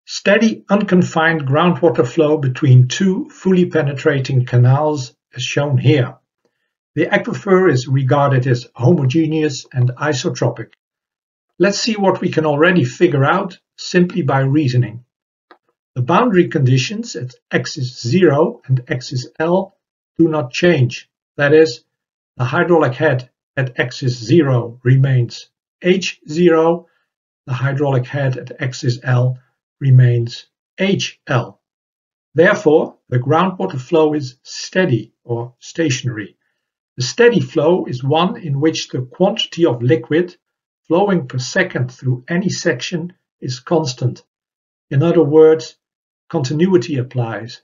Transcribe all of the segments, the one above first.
Steady, unconfined groundwater flow between two fully penetrating canals as shown here. The aquifer is regarded as homogeneous and isotropic. Let's see what we can already figure out simply by reasoning. The boundary conditions at axis 0 and axis L do not change. That is, the hydraulic head at axis 0 remains H0, the hydraulic head at axis L remains HL. Therefore, the groundwater flow is steady or stationary. The steady flow is one in which the quantity of liquid flowing per second through any section is constant. In other words, continuity applies.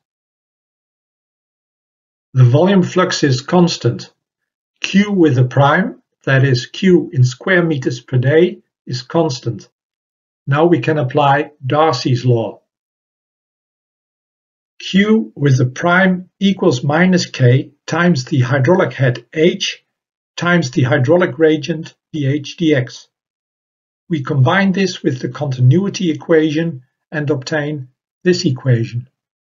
The volume flux is constant. Q with a prime, that is Q in square meters per day, is constant. Now we can apply Darcy's law. Q with a prime equals minus K times the hydraulic head H times the hydraulic gradient dH dx. We combine this with the continuity equation and obtain this equation.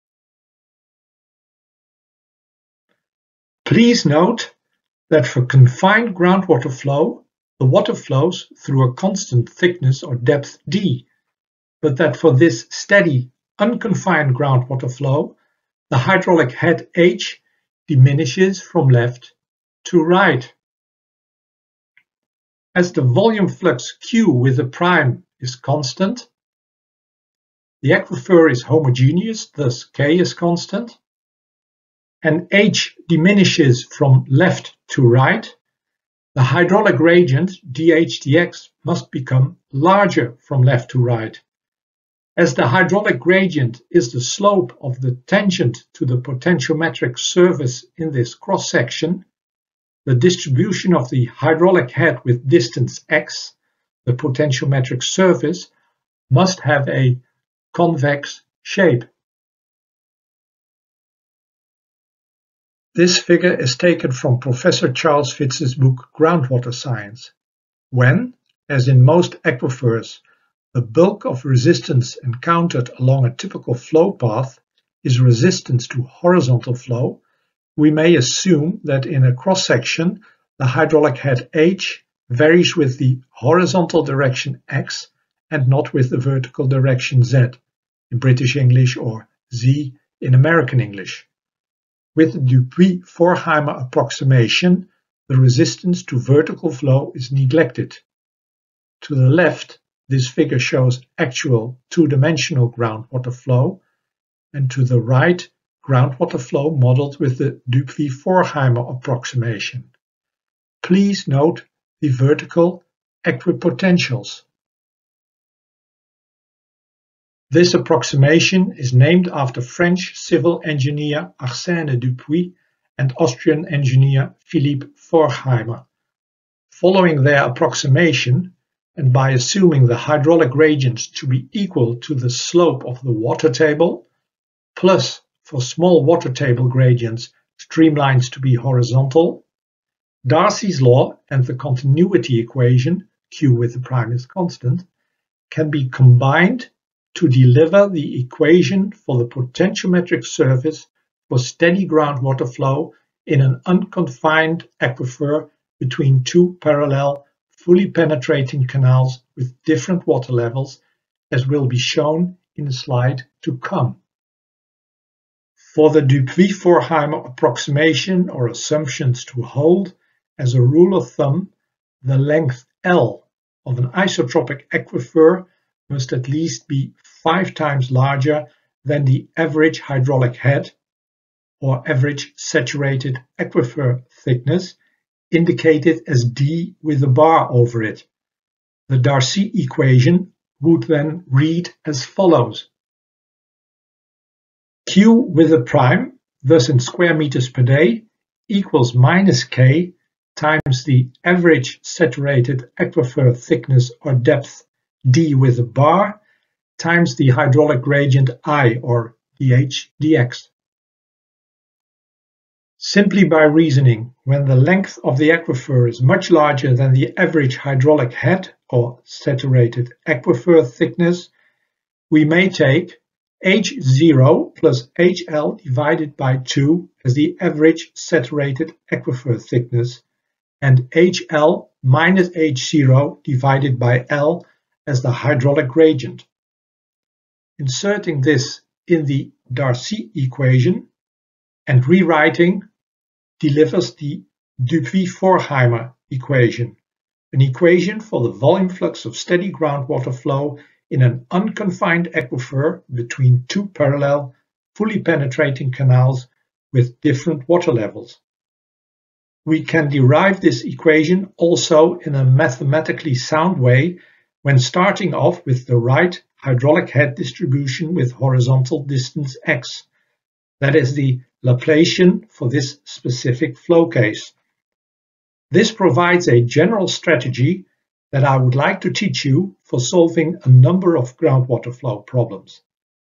Please note that for confined groundwater flow, the water flows through a constant thickness or depth d, but that for this steady, unconfined groundwater flow, the hydraulic head H diminishes from left to right. As the volume flux Q with a prime is constant, the aquifer is homogeneous, thus K is constant, and H diminishes from left to right, the hydraulic gradient dH dx must become larger from left to right. As the hydraulic gradient is the slope of the tangent to the potentiometric surface in this cross-section, the distribution of the hydraulic head with distance x, the potentiometric surface, must have a convex shape. This figure is taken from Professor Charles Fitz's book Groundwater Science. When, as in most aquifers, the bulk of resistance encountered along a typical flow path is resistance to horizontal flow, we may assume that in a cross-section the hydraulic head H varies with the horizontal direction x and not with the vertical direction z in British English or z in American English. With the Dupuit-Forchheimer approximation, the resistance to vertical flow is neglected. To the left, this figure shows actual two-dimensional groundwater flow, and to the right, groundwater flow modeled with the Dupuit-Forchheimer approximation. Please note the vertical equipotentials. This approximation is named after French civil engineer Arsène Dupuit and Austrian engineer Philippe Forchheimer. Following their approximation, and by assuming the hydraulic gradients to be equal to the slope of the water table, plus for small water table gradients streamlines to be horizontal, Darcy's law and the continuity equation, Q with the prime is constant, can be combined to deliver the equation for the potentiometric surface for steady groundwater flow in an unconfined aquifer between two parallel, fully penetrating canals with different water levels, as will be shown in the slide to come. For the Dupuit-Forchheimer approximation or assumptions to hold, as a rule of thumb, the length L of an isotropic aquifer must at least be 5 times larger than the average hydraulic head or average saturated aquifer thickness, indicated as D with a bar over it. The Darcy equation would then read as follows. Q with a prime, thus in square meters per day, equals minus K times the average saturated aquifer thickness or depth D with a bar times the hydraulic gradient I or dH dx. Simply by reasoning, when the length of the aquifer is much larger than the average hydraulic head or saturated aquifer thickness, we may take H0 plus HL divided by 2 as the average saturated aquifer thickness, and HL minus H0 divided by L as the hydraulic gradient. Inserting this in the Darcy equation and rewriting delivers the Dupuit-Forchheimer equation, an equation for the volume flux of steady groundwater flow in an unconfined aquifer between two parallel, fully penetrating canals with different water levels. We can derive this equation also in a mathematically sound way when starting off with the right hydraulic head distribution with horizontal distance x. That is the Laplacian for this specific flow case. This provides a general strategy that I would like to teach you for solving a number of groundwater flow problems.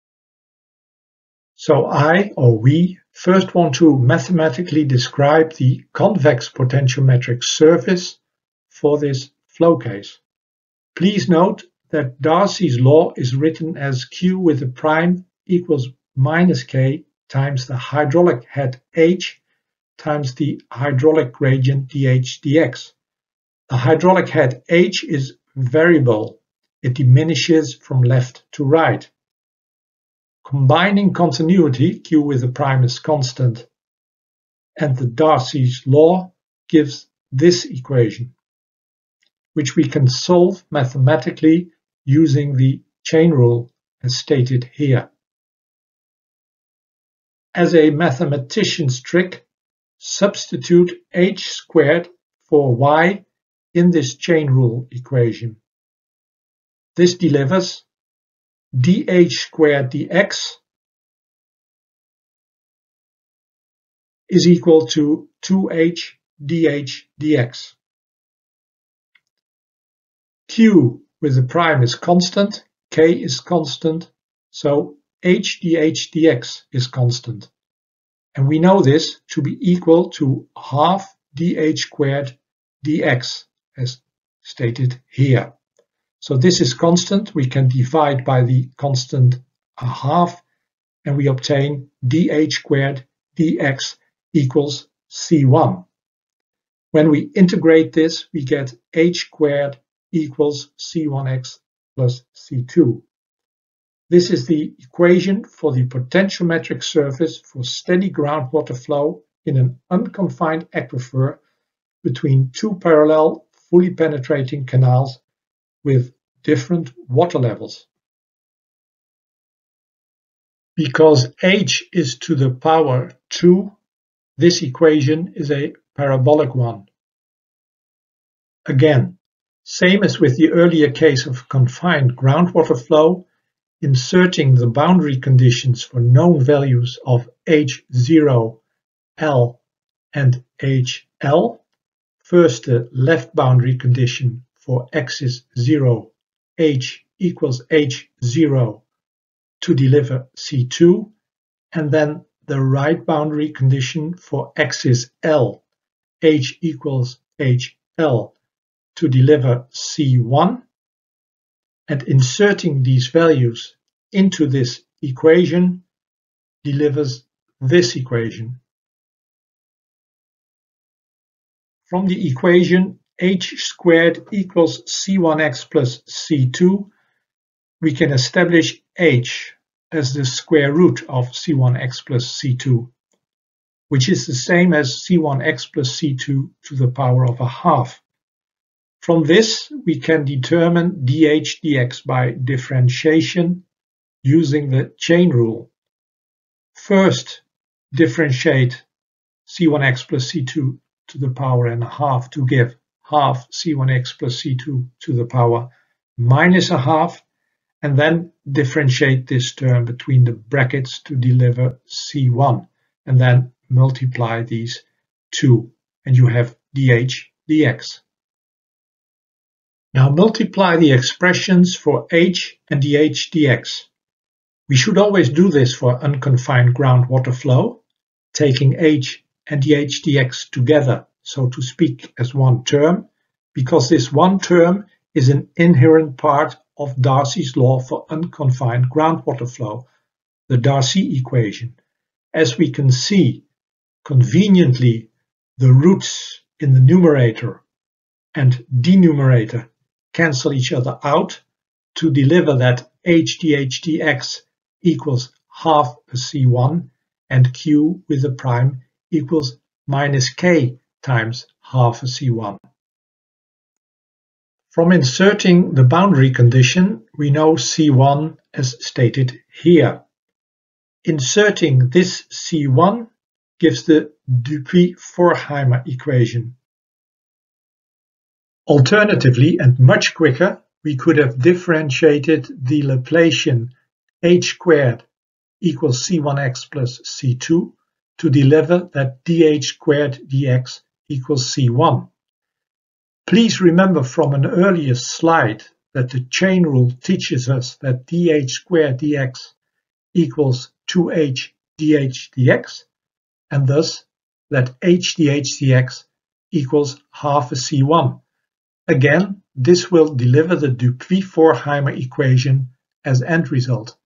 So we first want to mathematically describe the convex potentiometric surface for this flow case. Please note that Darcy's law is written as Q with a prime equals minus K times the hydraulic head H times the hydraulic gradient dH dx. The hydraulic head H is variable. It diminishes from left to right. Combining continuity, Q with a prime is constant, and the Darcy's law gives this equation, which we can solve mathematically using the chain rule as stated here. As a mathematician's trick, substitute h squared for y in this chain rule equation. This delivers dh squared dx is equal to 2h dh dx. Q with the prime is constant, K is constant, so h dh dx is constant. And we know this to be equal to half dh squared dx, as stated here. So this is constant. We can divide by the constant a half, and we obtain dh squared dx equals C1. When we integrate this, we get h squared equals C1x plus C2. This is the equation for the potentiometric surface for steady groundwater flow in an unconfined aquifer between two parallel, fully penetrating canals with different water levels. Because h is to the power 2, this equation is a parabolic one. Again, same as with the earlier case of confined groundwater flow, inserting the boundary conditions for known values of H0, L, and HL. First, the left boundary condition for x is 0, H equals H0 to deliver C2, and then the right boundary condition for x is L, H equals HL to deliver C1. And inserting these values into this equation delivers this equation. From the equation h squared equals C1x plus C2, we can establish h as the square root of C1x plus C2, which is the same as C1x plus C2 to the power of a half. From this, we can determine dh dx by differentiation using the chain rule. First, differentiate C1x plus C2 to the power and a half to give half C1x plus C2 to the power minus a half, and then differentiate this term between the brackets to deliver C1, and then multiply these two, and you have dh dx. Now multiply the expressions for h and dh dx. We should always do this for unconfined groundwater flow, taking h and dh dx together, so to speak, as one term, because this one term is an inherent part of Darcy's law for unconfined groundwater flow, the Darcy equation. As we can see, conveniently, the roots in the numerator and denominator cancel each other out to deliver that HDH equals half a C1 and Q with a prime equals minus K times half a C1. From inserting the boundary condition, we know C1 as stated here. Inserting this C1 gives the Dupuit-Forchheimer equation. Alternatively, and much quicker, we could have differentiated the Laplacian h squared equals C1x plus C2 to deliver that dh squared dx equals C1. Please remember from an earlier slide that the chain rule teaches us that dh squared dx equals 2h dh dx, and thus that h dh dx equals half a C1. Again, this will deliver the Dupuit-Forchheimer equation as end result.